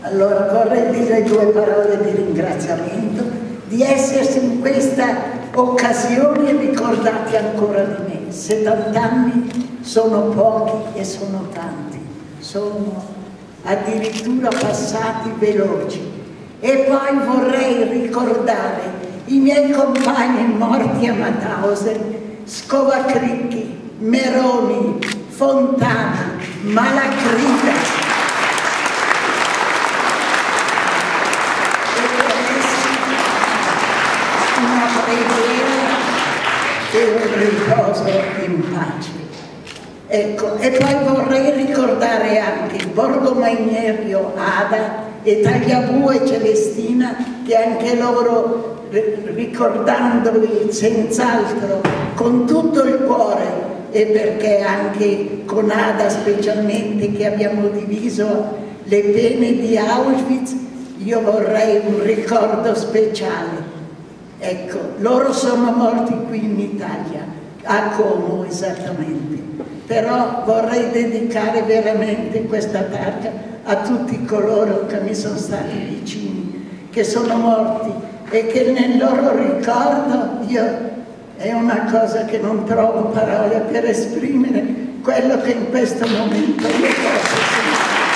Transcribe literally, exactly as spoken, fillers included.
Allora vorrei dire due parole di ringraziamento di essersi in questa occasione ricordati ancora di me. settanta anni sono pochi e sono tanti, sono addirittura passati veloci. E poi vorrei ricordare i miei compagni morti a Mauthausen, Scovacricchi, Meroni, Fontana, Malacrida. E un riposo in pace. Ecco, e poi vorrei ricordare anche Borgo Magnerio, Ada e Tagliabue e Celestina, che anche loro, ricordandoli senz'altro con tutto il cuore, e perché anche con Ada specialmente, che abbiamo diviso le pene di Auschwitz, io vorrei un ricordo speciale. Ecco, loro sono morti qui in Italia, a Como esattamente, però vorrei dedicare veramente questa targa a tutti coloro che mi sono stati vicini, che sono morti e che nel loro ricordo io, è una cosa che non trovo parole per esprimere quello che in questo momento io posso sentire.